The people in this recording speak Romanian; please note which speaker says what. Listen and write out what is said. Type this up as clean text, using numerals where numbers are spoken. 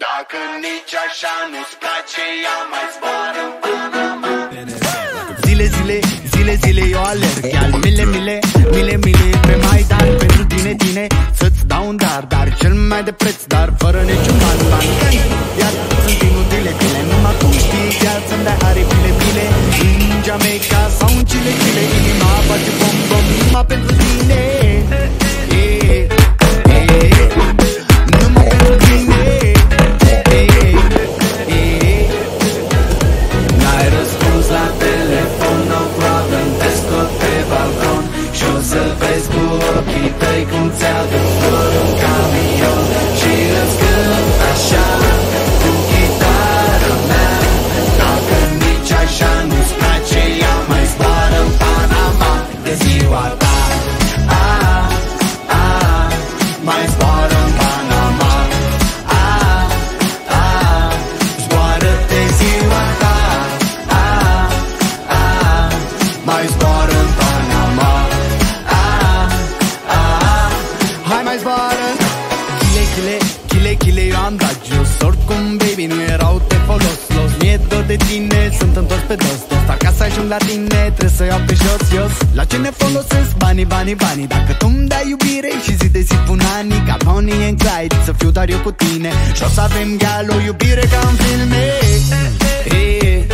Speaker 1: Dacă nici așa nu-ți place, ia mai zboară în Panama.
Speaker 2: Zile, zile, zile, zile eu alerg, iar mile, mile, mile, mile pe Maidan. Pentru tine, tine, să-ți dau un dar cel mai de preț, dar fără niciun ban. Iar sunt inutile bile, numai cum știi, chiar să-mi dai aripile mile. În Jamaica sau în Chile, Chile, inima face bom-bom numai pentru tine. Numai pentru tine. N-ai răspuns la telefon, no problem, te scot pe balcon și o să vezi cu ochii tăi cum ți-aduc flori în camion și îți cânt așa cu chitara mea. Dacă nici așa nu-ți place, ia mai zboară în Panama de ziua ta. Mai zboară în Panama. Zboară-te ziua ta. Mai zboară în Panama. Hai mai zboară. Chile, chile, chile, chile, eu am dat jos. Oricum, baby, nu erau de folos. Los mie dor de tine, sunt întors pe dos. Dar ca să ajung la tine, trebuie să iau pe jos. La ce ne folosesc banii, banii, banii? Dacă tu-mi dai iubire și zi de zi pun ani, ca Bonnie and Clyde, să fiu doar eu cu tine și o să avem gal, o iubire ca în filme.